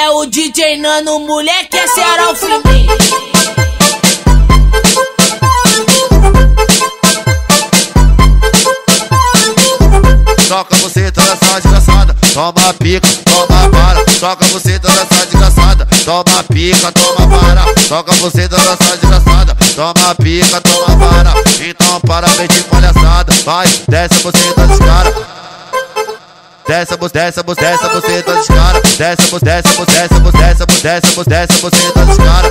é o DJ Nano, moleque, esse era o fininho. Toca você toda essa desgraçada, toma pica, toma vara. Toca você toda essa desgraçada, toma pica, toma vara. Toca você toda essa desgraçada, toma pica, toma vara. Então parabéns de palhaçada, vai, desce você tá descara. Desce você tá descara. Desce você tá descara.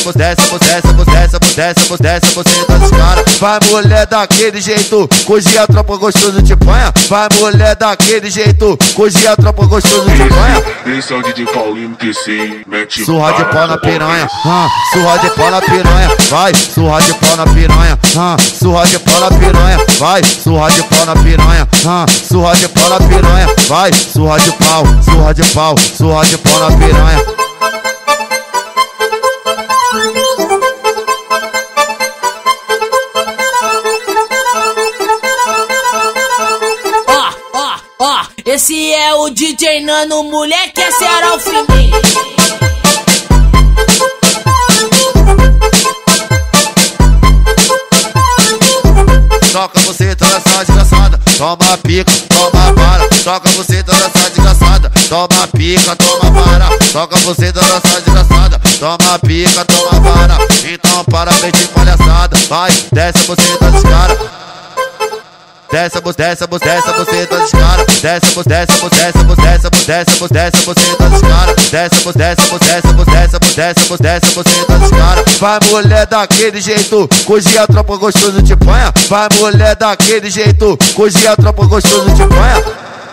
Desce você tá descara. Vai mulher daquele jeito, hoje a tropa gostoso te panha. Vai mulher daquele jeito, hoje a tropa gostoso te panha. Esse é o DJ Paulinho TC, mete surra de pau na piranha, surra de pau na piranha, vai, surra de pau na piranha, surra de pau na piranha, vai, surra de pau na piranha, surra de pau na piranha, vai, surra de pau, surra de pau, surra de pau na piranha. Esse é o DJ Nano, moleque, esse era o fininho. Toca você toda essa desgraçada, toma pica, toma vara. Toca você toda essa desgraçada, toma pica, toma vara. Toca você toda essa desgraçada, toma pica, toma vara. Então parabéns de palhaçada, vai, desce você tá descara. Desce você tá descara. Desce você tá descara. Desce você tá descara. Vai mulher daquele jeito, hoje a tropa gostoso te panha. Vai mulher daquele jeito, hoje a tropa gostoso te panha.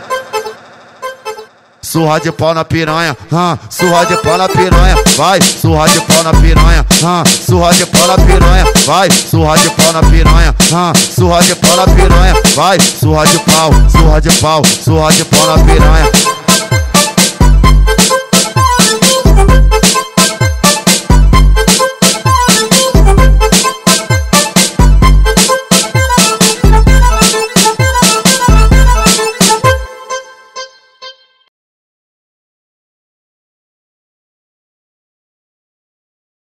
Surra de pau na piranha, surra de pau na piranha, vai, surra de pau na piranha, surra de pau na piranha, vai, surra de pau na piranha, surra de pau na piranha, vai, surra de pau, surra de pau, surra de pau na piranha.